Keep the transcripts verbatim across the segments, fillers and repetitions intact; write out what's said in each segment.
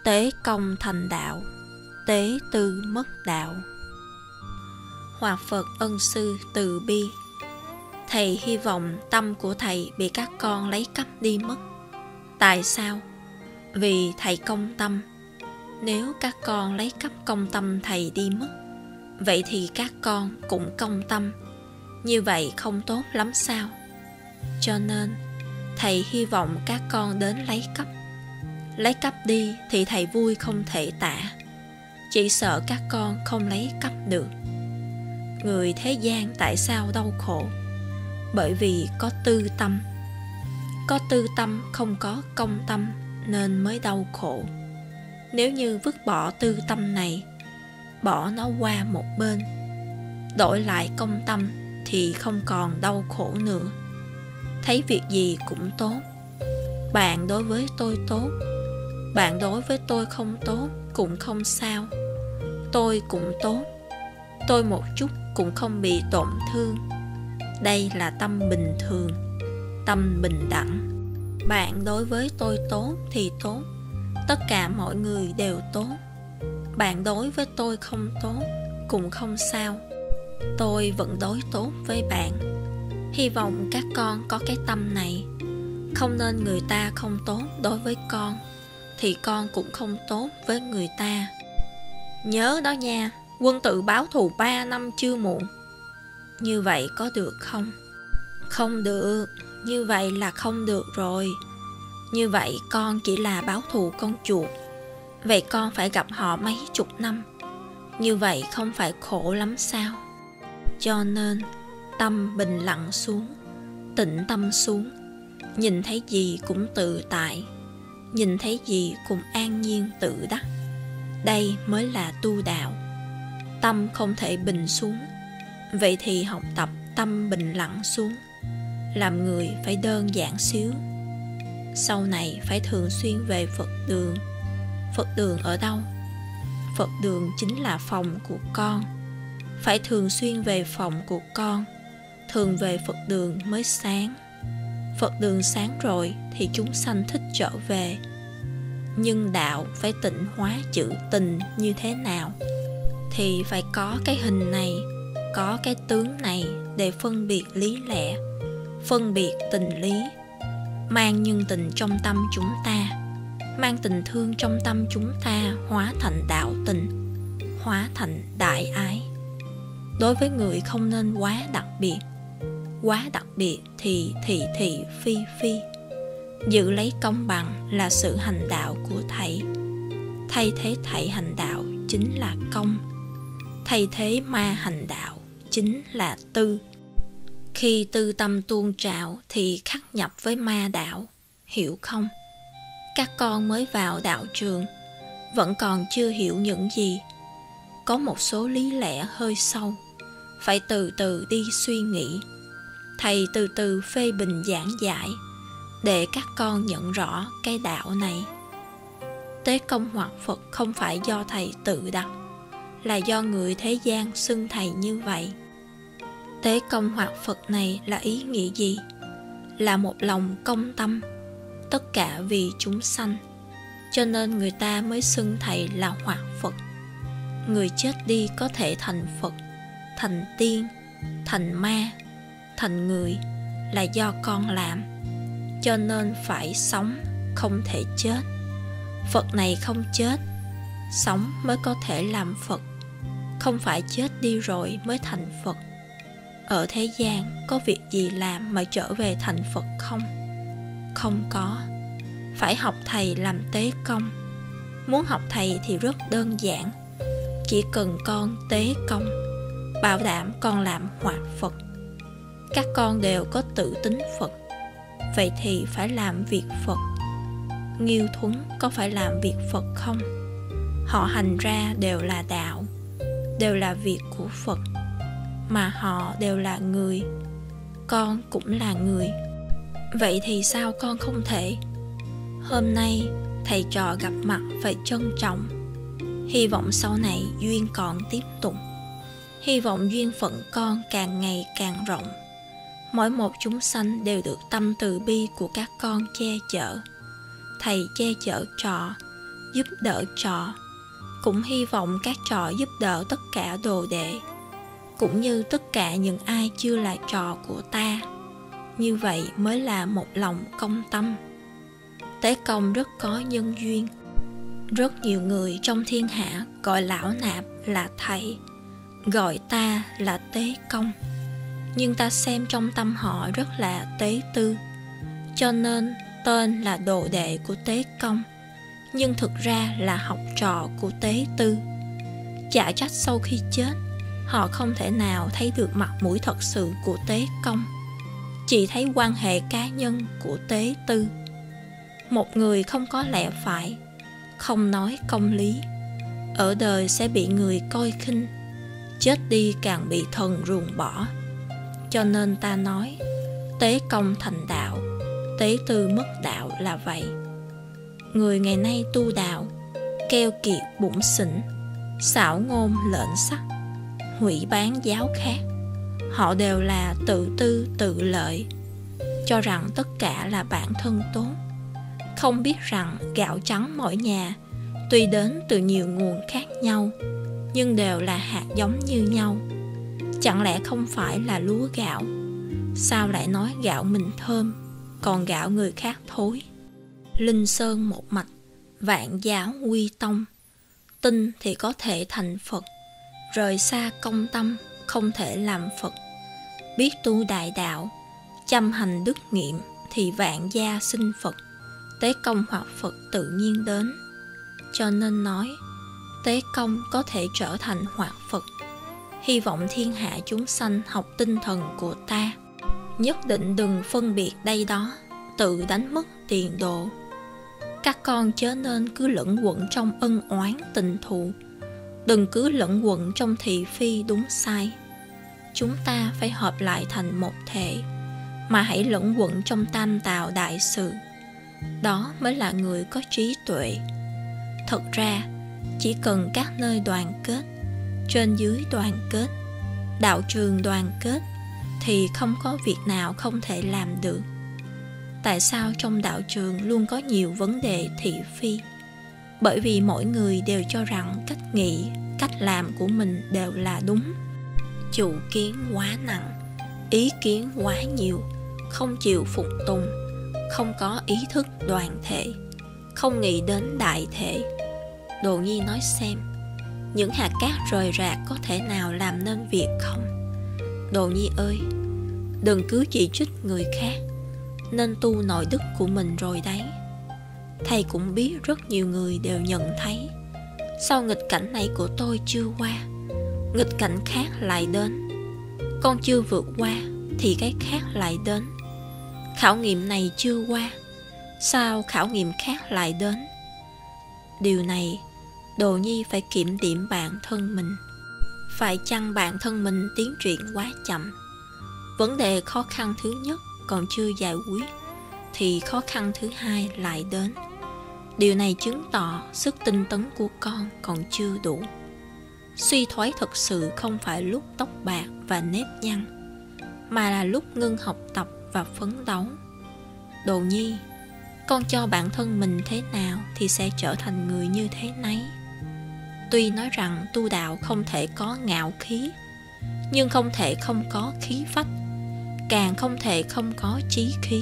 Tế công thành đạo, tế tư mất đạo. Hòa Phật ân sư từ bi. Thầy hy vọng tâm của thầy bị các con lấy cắp đi mất. Tại sao? Vì thầy công tâm. Nếu các con lấy cắp công tâm thầy đi mất, vậy thì các con cũng công tâm. Như vậy không tốt lắm sao? Cho nên thầy hy vọng các con đến lấy cắp. Lấy cắp đi thì thầy vui không thể tả. Chỉ sợ các con không lấy cắp được. Người thế gian tại sao đau khổ? Bởi vì có tư tâm. Có tư tâm không có công tâm nên mới đau khổ. Nếu như vứt bỏ tư tâm này, bỏ nó qua một bên, đổi lại công tâm thì không còn đau khổ nữa. Thấy việc gì cũng tốt. Bạn đối với tôi tốt, bạn đối với tôi không tốt cũng không sao. Tôi cũng tốt, tôi một chút cũng không bị tổn thương. Đây là tâm bình thường, tâm bình đẳng. Bạn đối với tôi tốt thì tốt, tất cả mọi người đều tốt. Bạn đối với tôi không tốt cũng không sao, tôi vẫn đối tốt với bạn. Hy vọng các con có cái tâm này. Không nên người ta không tốt đối với con thì con cũng không tốt với người ta. Nhớ đó nha, quân tử báo thù ba năm chưa muộn. Như vậy có được không? Không được, như vậy là không được rồi. Như vậy con chỉ là báo thù con chuột. Vậy con phải gặp họ mấy chục năm. Như vậy không phải khổ lắm sao? Cho nên tâm bình lặng xuống, tĩnh tâm xuống. Nhìn thấy gì cũng tự tại, nhìn thấy gì cũng an nhiên tự đắc. Đây mới là tu đạo. Tâm không thể bình xuống, vậy thì học tập tâm bình lặng xuống. Làm người phải đơn giản xíu. Sau này phải thường xuyên về Phật đường. Phật đường ở đâu? Phật đường chính là phòng của con. Phải thường xuyên về phòng của con. Thường về Phật đường mới sáng. Phật đường sáng rồi thì chúng sanh thích trở về. Nhưng đạo phải tịnh hóa chữ tình như thế nào? Thì phải có cái hình này, có cái tướng này để phân biệt lý lẽ, phân biệt tình lý. Mang nhân tình trong tâm chúng ta, mang tình thương trong tâm chúng ta hóa thành đạo tình, hóa thành đại ái. Đối với người không nên quá đặc biệt. Quá đặc biệt thì thị thị phi phi. Giữ lấy công bằng là sự hành đạo của thầy. Thay thế thầy hành đạo chính là công. Thay thế ma hành đạo chính là tư. Khi tư tâm tuôn trào thì khắc nhập với ma đạo, hiểu không? Các con mới vào đạo trường, vẫn còn chưa hiểu những gì. Có một số lý lẽ hơi sâu, phải từ từ đi suy nghĩ. Thầy từ từ phê bình giảng giải, để các con nhận rõ cái đạo này. Tế công hoặc Phật không phải do thầy tự đặt, là do người thế gian xưng thầy như vậy. Tế công hoặc Phật này là ý nghĩa gì? Là một lòng công tâm, tất cả vì chúng sanh. Cho nên người ta mới xưng thầy là hoặc Phật. Người chết đi có thể thành Phật, thành tiên, thành ma, thành người là do con làm. Cho nên phải sống, không thể chết. Phật này không chết, sống mới có thể làm Phật. Không phải chết đi rồi mới thành Phật. Ở thế gian có việc gì làm mà trở về thành Phật không? Không có. Phải học thầy làm tế công. Muốn học thầy thì rất đơn giản. Chỉ cần con tế công, bảo đảm con làm hoạt Phật. Các con đều có tự tính Phật, vậy thì phải làm việc Phật. Nghiêu Thuấn có phải làm việc Phật không? Họ hành ra đều là đạo, đều là việc của Phật. Mà họ đều là người, con cũng là người. Vậy thì sao con không thể? Hôm nay thầy trò gặp mặt phải trân trọng. Hy vọng sau này duyên còn tiếp tục. Hy vọng duyên phận con càng ngày càng rộng. Mỗi một chúng sanh đều được tâm từ bi của các con che chở. Thầy che chở trò, giúp đỡ trò, cũng hy vọng các trò giúp đỡ tất cả đồ đệ, cũng như tất cả những ai chưa là trò của ta. Như vậy mới là một lòng công tâm. Tế Công rất có nhân duyên. Rất nhiều người trong thiên hạ gọi Lão Nạp là thầy, gọi ta là Tế Công. Nhưng ta xem trong tâm họ rất là tế tư, cho nên tên là đồ đệ của Tế Công, nhưng thực ra là học trò của Tế Tư. Chả trách sau khi chết, họ không thể nào thấy được mặt mũi thật sự của Tế Công, chỉ thấy quan hệ cá nhân của Tế Tư. Một người không có lẽ phải, không nói công lý, ở đời sẽ bị người coi khinh, chết đi càng bị thần ruồng bỏ. Cho nên ta nói, Tế Công thành đạo, Tế Tư mất đạo là vậy. Người ngày nay tu đạo, keo kiệt bủn xỉn, xảo ngôn lệnh sắc, hủy bán giáo khác. Họ đều là tự tư tự lợi, cho rằng tất cả là bản thân tốt, không biết rằng gạo trắng mỗi nhà tuy đến từ nhiều nguồn khác nhau, nhưng đều là hạt giống như nhau. Chẳng lẽ không phải là lúa gạo? Sao lại nói gạo mình thơm, còn gạo người khác thối? Linh sơn một mạch, vạn giáo quy tông. Tin thì có thể thành Phật, rời xa công tâm không thể làm Phật. Biết tu đại đạo, chăm hành đức nghiệm, thì vạn gia sinh Phật. Tế Công hoặc Phật tự nhiên đến. Cho nên nói, Tế Công có thể trở thành hoạt Phật. Hy vọng thiên hạ chúng sanh học tinh thần của ta, nhất định đừng phân biệt đây đó, tự đánh mất tiền độ. Các con chớ nên cứ lẫn quẩn trong ân oán tình thù, đừng cứ lẫn quẩn trong thị phi đúng sai. Chúng ta phải hợp lại thành một thể, mà hãy lẫn quẩn trong tam tào đại sự. Đó mới là người có trí tuệ. Thật ra, chỉ cần các nơi đoàn kết, trên dưới đoàn kết, đạo trường đoàn kết, thì không có việc nào không thể làm được. Tại sao trong đạo trường luôn có nhiều vấn đề thị phi? Bởi vì mỗi người đều cho rằng cách nghĩ, cách làm của mình đều là đúng. Chủ kiến quá nặng, ý kiến quá nhiều, không chịu phục tùng, không có ý thức đoàn thể, không nghĩ đến đại thể. Đồ Nhi nói xem, những hạt cát rời rạc có thể nào làm nên việc không? Đồ Nhi ơi, đừng cứ chỉ trích người khác, nên tu nội đức của mình rồi đấy. Thầy cũng biết rất nhiều người đều nhận thấy, sao nghịch cảnh này của tôi chưa qua, nghịch cảnh khác lại đến. Con chưa vượt qua thì cái khác lại đến. Khảo nghiệm này chưa qua, sao khảo nghiệm khác lại đến? Điều này Đồ Nhi phải kiểm điểm bản thân mình. Phải chăng bản thân mình tiến triển quá chậm? Vấn đề khó khăn thứ nhất còn chưa giải quyết, thì khó khăn thứ hai lại đến. Điều này chứng tỏ sức tinh tấn của con còn chưa đủ. Suy thoái thật sự không phải lúc tóc bạc và nếp nhăn, mà là lúc ngưng học tập và phấn đấu. Đồ Nhi, con cho bản thân mình thế nào thì sẽ trở thành người như thế nấy. Tuy nói rằng tu đạo không thể có ngạo khí, nhưng không thể không có khí phách, càng không thể không có chí khí.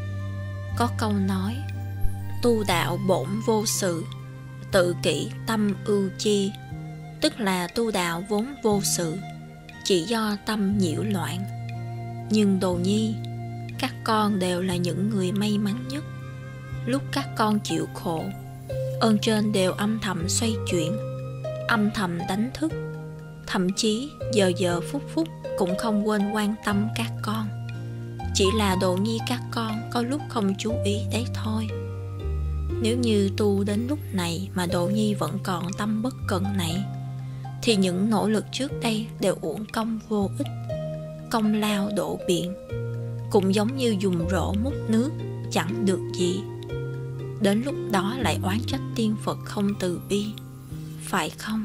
Có câu nói, tu đạo bổn vô sự, tự kỷ tâm ưu chi. Tức là tu đạo vốn vô sự, chỉ do tâm nhiễu loạn. Nhưng Đồ Nhi, các con đều là những người may mắn nhất. Lúc các con chịu khổ, ơn trên đều âm thầm xoay chuyển, âm thầm đánh thức. Thậm chí giờ giờ phút phút cũng không quên quan tâm các con. Chỉ là Đồ Nhi các con có lúc không chú ý đấy thôi. Nếu như tu đến lúc này mà Đồ Nhi vẫn còn tâm bất cần này, thì những nỗ lực trước đây đều uổng công vô ích, công lao đổ biển, cũng giống như dùng rổ múc nước chẳng được gì. Đến lúc đó lại oán trách tiên Phật không từ bi, phải không?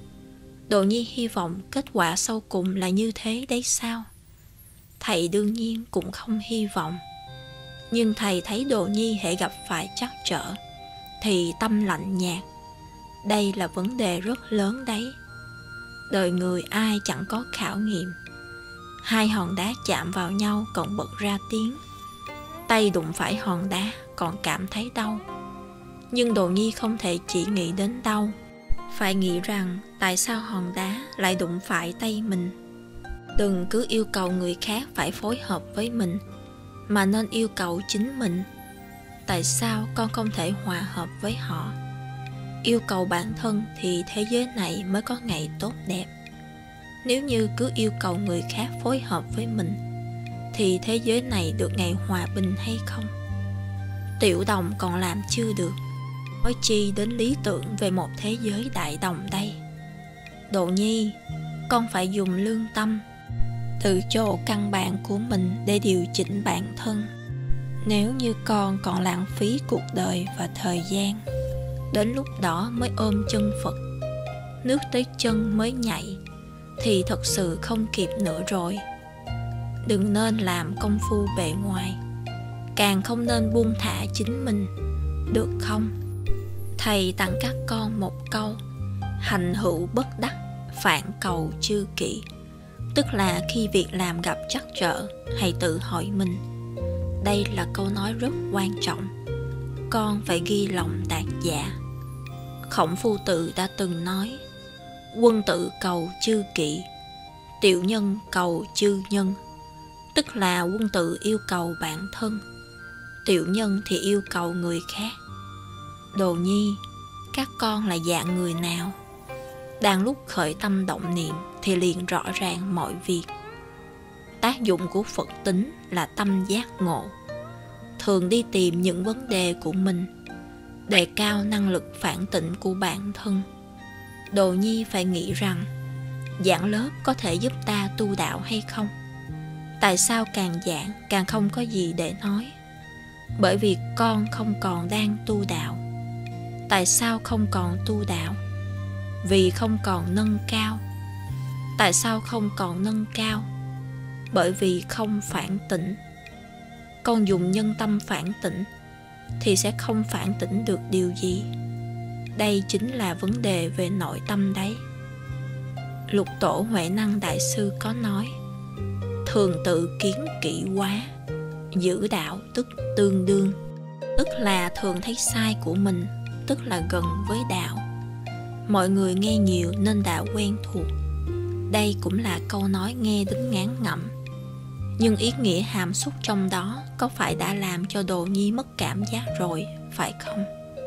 Đồ Nhi hy vọng kết quả sau cùng là như thế đấy sao? Thầy đương nhiên cũng không hy vọng, nhưng thầy thấy Đồ Nhi hễ gặp phải trắc trở thì tâm lạnh nhạt. Đây là vấn đề rất lớn đấy. Đời người ai chẳng có khảo nghiệm. Hai hòn đá chạm vào nhau còn bật ra tiếng. Tay đụng phải hòn đá còn cảm thấy đau. Nhưng Đồ Nhi không thể chỉ nghĩ đến đau, phải nghĩ rằng tại sao hòn đá lại đụng phải tay mình. Đừng cứ yêu cầu người khác phải phối hợp với mình, mà nên yêu cầu chính mình. Tại sao con không thể hòa hợp với họ? Yêu cầu bản thân thì thế giới này mới có ngày tốt đẹp. Nếu như cứ yêu cầu người khác phối hợp với mình, thì thế giới này được ngày hòa bình hay không? Tiểu đồng còn làm chưa được, nói chi đến lý tưởng về một thế giới đại đồng đây. Đồ Nhi, con phải dùng lương tâm, từ chỗ căn bản của mình để điều chỉnh bản thân. Nếu như con còn lãng phí cuộc đời và thời gian, đến lúc đó mới ôm chân Phật, nước tới chân mới nhảy, thì thật sự không kịp nữa rồi. Đừng nên làm công phu bề ngoài, càng không nên buông thả chính mình, được không? Thầy tặng các con một câu: hành hữu bất đắc, phản cầu chư kỷ. Tức là khi việc làm gặp trắc trở, hãy tự hỏi mình. Đây là câu nói rất quan trọng, con phải ghi lòng đạt dạ. Khổng Phu Tử đã từng nói: quân tử cầu chư kỷ, tiểu nhân cầu chư nhân. Tức là quân tử yêu cầu bản thân, tiểu nhân thì yêu cầu người khác. Đồ Nhi, các con là dạng người nào? Đang lúc khởi tâm động niệm thì liền rõ ràng mọi việc. Tác dụng của Phật tính là tâm giác ngộ, thường đi tìm những vấn đề của mình, đề cao năng lực phản tỉnh của bản thân. Đồ Nhi phải nghĩ rằng giảng lớp có thể giúp ta tu đạo hay không? Tại sao càng giảng càng không có gì để nói? Bởi vì con không còn đang tu đạo. Tại sao không còn tu đạo? Vì không còn nâng cao. Tại sao không còn nâng cao? Bởi vì không phản tỉnh. Con dùng nhân tâm phản tỉnh thì sẽ không phản tỉnh được điều gì. Đây chính là vấn đề về nội tâm đấy. Lục Tổ Huệ Năng Đại Sư có nói: thường tự kiến kỹ quá, giữ đạo tức tương đương. Tức là thường thấy sai của mình, tức là gần với đạo. Mọi người nghe nhiều nên đã quen thuộc. Đây cũng là câu nói nghe đến ngán ngẩm, nhưng ý nghĩa hàm xúc trong đó có phải đã làm cho Đồ Nhi mất cảm giác rồi, phải không?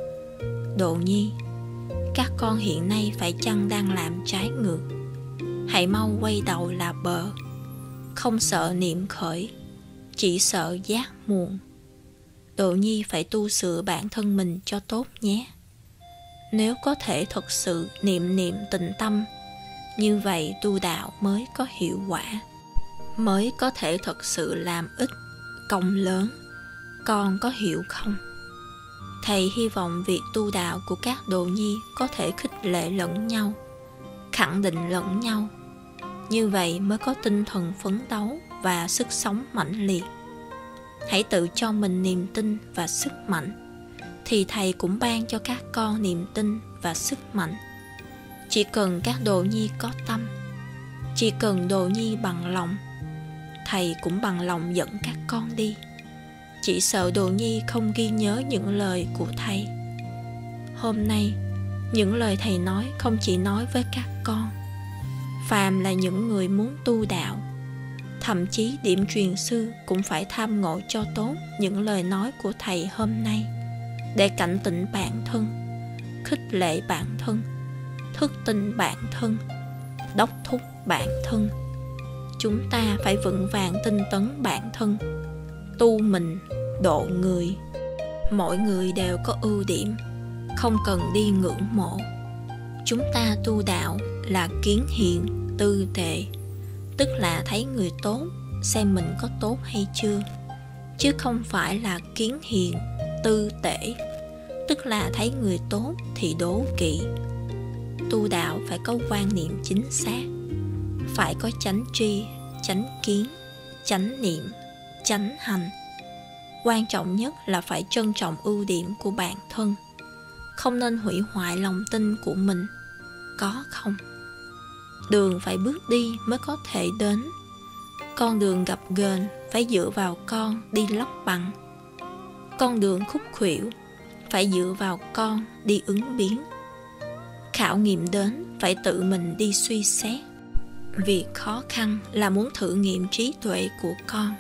Đồ Nhi, các con hiện nay phải chăng đang làm trái ngược? Hãy mau quay đầu là bờ. Không sợ niệm khởi, chỉ sợ giác muộn. Đồ Nhi phải tu sửa bản thân mình cho tốt nhé. Nếu có thể thật sự niệm niệm tịnh tâm, như vậy tu đạo mới có hiệu quả, mới có thể thật sự làm ích, công lớn. Con có hiểu không? Thầy hy vọng việc tu đạo của các đồ nhi có thể khích lệ lẫn nhau, khẳng định lẫn nhau. Như vậy mới có tinh thần phấn đấu và sức sống mãnh liệt. Hãy tự cho mình niềm tin và sức mạnh, thì thầy cũng ban cho các con niềm tin và sức mạnh. Chỉ cần các đồ nhi có tâm, chỉ cần đồ nhi bằng lòng, thầy cũng bằng lòng dẫn các con đi. Chỉ sợ đồ nhi không ghi nhớ những lời của thầy. Hôm nay, những lời thầy nói không chỉ nói với các con. Phàm là những người muốn tu đạo, thậm chí điểm truyền sư cũng phải tham ngộ cho tốt những lời nói của thầy hôm nay, để cảnh tỉnh bản thân, khích lệ bản thân, thức tỉnh bản thân, đốc thúc bản thân. Chúng ta phải vững vàng tinh tấn bản thân, tu mình, độ người. Mỗi người đều có ưu điểm, không cần đi ngưỡng mộ. Chúng ta tu đạo là kiến hiền, tư tệ, tức là thấy người tốt, xem mình có tốt hay chưa, chứ không phải là kiến hiền, tư tệ, tức là thấy người tốt thì đố kỵ. Tu đạo phải có quan niệm chính xác, phải có chánh tri, chánh kiến, chánh niệm, chánh hành. Quan trọng nhất là phải trân trọng ưu điểm của bản thân, không nên hủy hoại lòng tin của mình, có không? Đường phải bước đi mới có thể đến. Con đường gập ghềnh phải dựa vào con đi lóc bằng. Con đường khúc khuỷu phải dựa vào con đi ứng biến. Khảo nghiệm đến phải tự mình đi suy xét. Việc khó khăn là muốn thử nghiệm trí tuệ của con.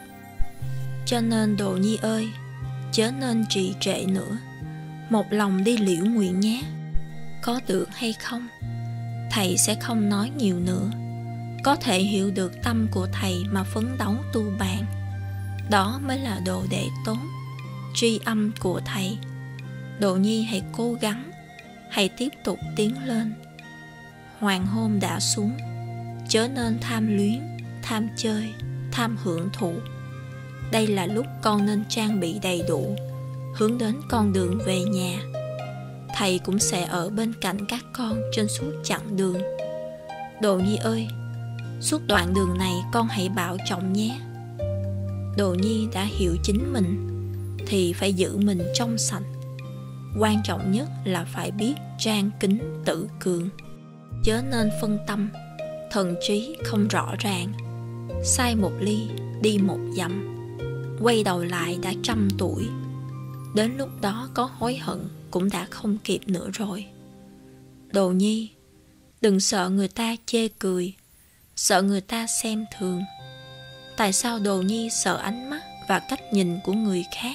Cho nên Đồ Nhi ơi, chớ nên trì trệ nữa, một lòng đi liễu nguyện nhé. Có được hay không, thầy sẽ không nói nhiều nữa. Có thể hiểu được tâm của thầy mà phấn đấu tu bàn, đó mới là đồ đệ tốt, tri âm của thầy. Đồ Nhi hãy cố gắng, hãy tiếp tục tiến lên. Hoàng hôn đã xuống, chớ nên tham luyến, tham chơi, tham hưởng thụ. Đây là lúc con nên trang bị đầy đủ, hướng đến con đường về nhà. Thầy cũng sẽ ở bên cạnh các con trên suốt chặng đường. Đồ Nhi ơi, suốt đoạn đường này con hãy bảo trọng nhé. Đồ Nhi đã hiểu chính mình thì phải giữ mình trong sạch. Quan trọng nhất là phải biết trang kính tự cường. Chớ nên phân tâm, thần trí không rõ ràng. Sai một ly, đi một dặm, quay đầu lại đã trăm tuổi. Đến lúc đó có hối hận cũng đã không kịp nữa rồi. Đồ Nhi, đừng sợ người ta chê cười, sợ người ta xem thường. Tại sao Đồ Nhi sợ ánh mắt và cách nhìn của người khác?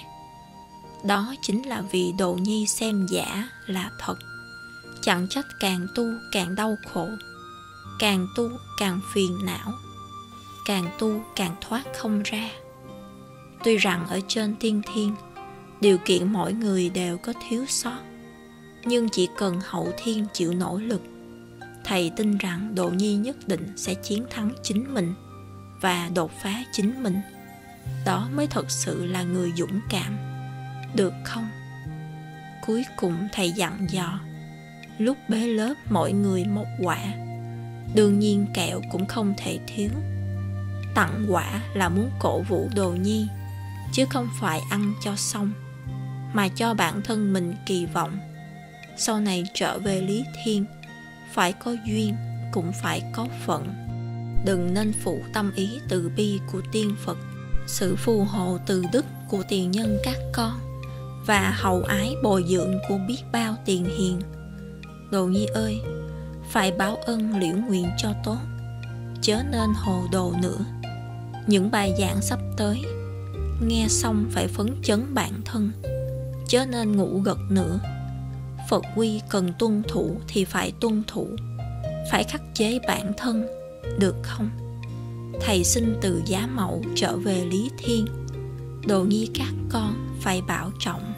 Đó chính là vì Đồ Nhi xem giả là thật. Chẳng trách càng tu càng đau khổ, càng tu càng phiền não, càng tu càng thoát không ra. Tuy rằng ở trên tiên thiên, điều kiện mỗi người đều có thiếu sót, nhưng chỉ cần hậu thiên chịu nỗ lực, thầy tin rằng Đồ Nhi nhất định sẽ chiến thắng chính mình và đột phá chính mình. Đó mới thật sự là người dũng cảm, được không? Cuối cùng thầy dặn dò, lúc bế lớp mỗi người một quả, đương nhiên kẹo cũng không thể thiếu. Tặng quả là muốn cổ vũ Đồ Nhi, chứ không phải ăn cho xong, mà cho bản thân mình kỳ vọng sau này trở về Lý Thiên, phải có duyên cũng phải có phận. Đừng nên phụ tâm ý từ bi của tiên Phật, sự phù hộ từ đức của tiền nhân các con, và hậu ái bồi dưỡng của biết bao tiền hiền. Đồ Nhi ơi, phải báo ân liễu nguyện cho tốt, chớ nên hồ đồ nữa. Những bài giảng sắp tới, nghe xong phải phấn chấn bản thân, chớ nên ngủ gật nữa. Phật quy cần tuân thủ thì phải tuân thủ, phải khắc chế bản thân, được không? Thầy xin từ Giá Mẫu trở về Lý Thiên. Đồ Nhi các con phải bảo trọng.